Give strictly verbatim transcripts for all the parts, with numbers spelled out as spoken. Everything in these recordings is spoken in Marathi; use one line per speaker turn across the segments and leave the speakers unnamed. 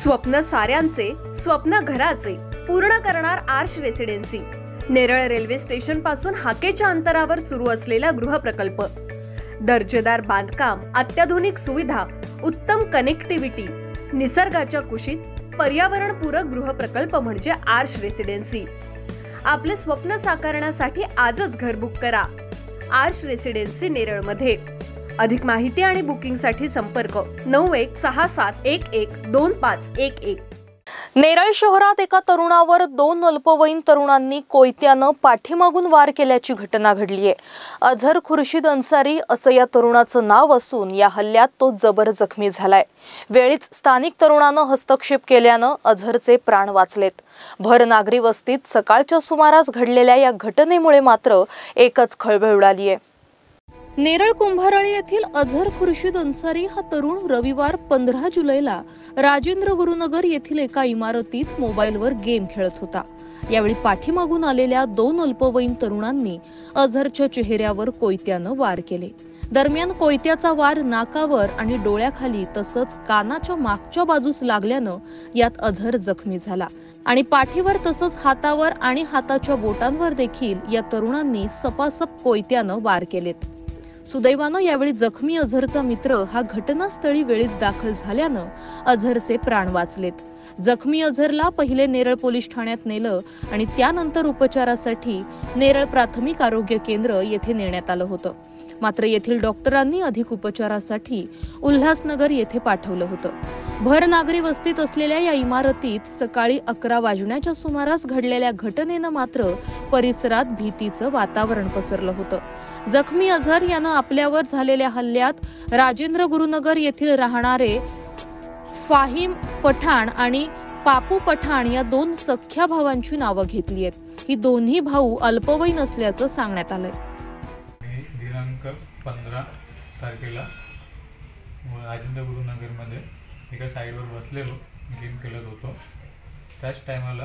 स्वप्न साऱ्यांचे, स्वप्न घराचे पूर्ण करणार Aarsh residency. Neral railway station पासून हाकेच्या अंतरावर सुरू असलेला गृहप्रकल्प, दर्जेदार बांधकाम, अत्याधुनिक सुविधा, उत्तम कनेक्टिव्हिटी, निसर्गाच्या कुशीत पर्यावरणपूरक गृहप्रकल्प म्हणजे आर्श रेसिडेन्सी। आपले स्वप्न साकारण्यासाठी आजच घर बुक करा आर्श रेसिडेन्सी नेरळ मध्ये। अधिक माहिती आणि बुकिंग साठी संपर्क नऊ एक सहा सात एक एक दोन पाच एक एक।
नेरळ शहरात एका तरुणावर दोन अल्पवयीन तरुणांनी कोयत्यानं पाठीमागून वार केल्याची घटना घडली आहे। अझर खुर्शीद अन्सारी असं या तरुणाचं नाव असून या हल्ल्यात तो जबर जखमी झालाय। वेळीच स्थानिक तरुणानं हस्तक्षेप केल्यानं अझरचे प्राण वाचलेत। भर नागरी वस्तीत सकाळच्या सुमारास घडलेल्या या घटनेमुळे मात्र एकच खळबळ उडाली आहे। नेरळ कुंभारळी येथील अझर खुर्शीद अन्सारी हा तरुण रविवार पंधरा जुलैला राजेंद्र गुरुनगर येथील एका इमारतीत मोबाईलवर गेम खेळत होता। यावेळी पाठीमागून आलेल्या दोन अल्पवयीन तरुणांनी अझरच्या चेहऱ्यावर कोयत्यानं वार केले। दरम्यान कोयत्याचा वार नाकावर आणि डोळ्याखाली तसंच कानाच्या मागच्या बाजूस लागल्यानं यात अझर जखमी झाला आणि पाठीवर तसंच हातावर आणि हाताच्या बोटांवर देखील या तरुणांनी सपासप कोयत्यानं वार केलेत। सुदैवानं यावेळी जखमी अझरचा मित्र हा घटनास्थळी वेळीच दाखल झाल्यानं अझरचे प्राण वाचलेत। जखमी अझरला पहिले नेरळ पोलीस ठाण्यात नेलं आणि त्यानंतर उपचारासाठी नेरळ प्राथमिक आरोग्य केंद्र येथे नेण्यात आलं होतं। मात्र येथील डॉक्टरांनी अधिक उपचारासाठी उल्हासनगर येथे पाठवलं होतं। भर नागरी वस्तीत असलेल्या या इमारतीत सकाळी अकरा वाजण्याच्या सुमारास घडलेल्या घटनेनं मात्र परिसरात भीतीचं वातावरण पसरलं होतं। जखमी अझर यानं आपल्यावर झालेल्या हल्ल्यात राजेंद्र गुरुनगर येथील राहणारे फाहिम पठाण आणि पापू पठाण या दोन सख्या भावांची नावं घेतली आहेत। ही दोन्ही भाऊ अल्पवयीन असल्याचं सांगण्यात आलंय।
दिनांक पंधरा तारखेला राजेंद्र गुरुनगरमध्ये एका साईडवर बसलेलो गेम खेळत होतो। त्याच टायमाला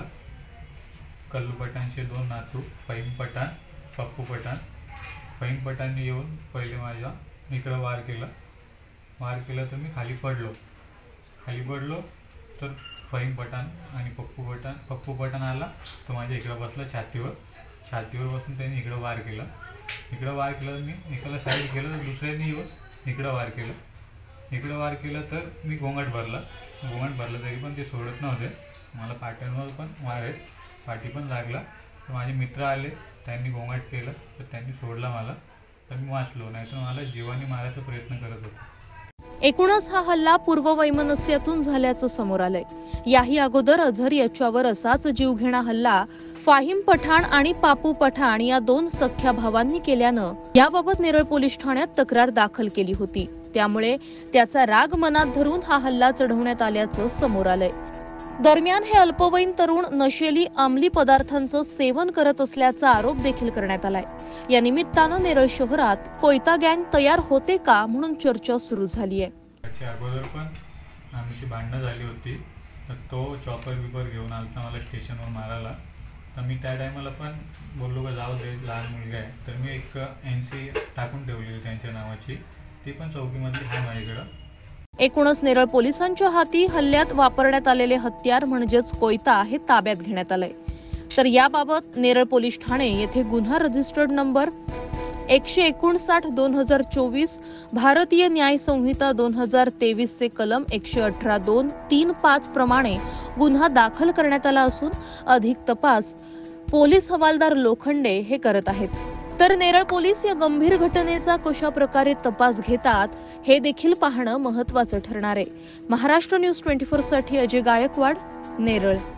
कल्लू पठाणचे दोन नातू फाहिम पठाण, पप्पू पठाण, फाहिम पठाणने येऊन पहिले माझ्या इकडं वार केला वार केला तर मी खाली पडलो खाली पडलो तर फाहिम पठाण आणि पप्पू पठाण पप्पू पठाण आला तो माझ्या इकडं बसला छातीवर छातीवर बसून त्याने इकडं वार केला इकडं वार केलं मी एकाला साईड केलं तर दुसऱ्याने येऊन इकडं वार केलं इकडं वार केलं तर मी गोंगाट भरला गोंगाट भरला तरी पण ते सोडत नव्हते। मला पाट्यांवर पण वार आहेत, पाठी पण लागला तर माझे मित्र आले, त्यांनी गोंगाट केलं तर त्यांनी सोडला मला, तर मी वाचलो, नाहीतर मला जीवाने मारायचा प्रयत्न करत होते।
एकूणच हा हल्ला पूर्ववैमनस्यातून झाल्याचं समोर आलंय। याही अगोदर अझर याच्यावर असाच जीवघेणा हल्ला फाहिम पठाण आणि पापू पठाण या दोन सख्या भावांनी केल्यानं याबाबत नेरळ पोलीस ठाण्यात तक्रार दाखल केली होती। त्यामुळे त्याचा राग मनात धरून हा हल्ला चढवण्यात आल्याचं समोर आलंय। दरम्यान हे अल्पवयीन तरुण नशेली अंमली पदार्थांचं सेवन करत असल्याचा आरोप देखील करण्यात आलाय। या निमित्तानं नेरळ शहरात कोयता गँग तयार होते का म्हणून चर्चा सुरू झाली आहे।
त्याच्या अगोदर पण आमची भांडणं झाली होती, तर तो चॉपर बिपर घेऊन आलता मला स्टेशनवर मारायला, तर मी त्या टायमाला पण बोललो का जाऊ दे, लहान मुलगा आहे, तर मी एक एन सी टाकून ठेवली त्यांच्या नावाची, ती पण चौकीमधली आहे माझ्याकडं।
एकूणच नेरळ पोलिसांच्या हाती हल्ल्यात वापरण्यात आलेले हत्यार म्हणजेच कोयता हे ताब्यात घेण्यात आलंय। तर याबाबत नेरळ पोलीस ठाणे येथे गुन्हा रजिस्टर्ड नंबर एकशे एकोणसाठ दोन हजार चोवीस भारतीय न्याय संहिता दोन हजार तेवीस चे कलम एकशे अठरा दोन तीन पाच प्रमाणे गुन्हा दाखल करण्यात आला असून अधिक तपास पोलीस हवालदार लोखंडे हे करत आहेत। तर नेरळ पोलीस या गंभीर घटनेचा कशा प्रकारे तपास घेतात हे देखील पाहणं महत्त्वाचं ठरणार आहे। महाराष्ट्र न्यूज चोवीस साठी अजय गायकवाड, नेरळ।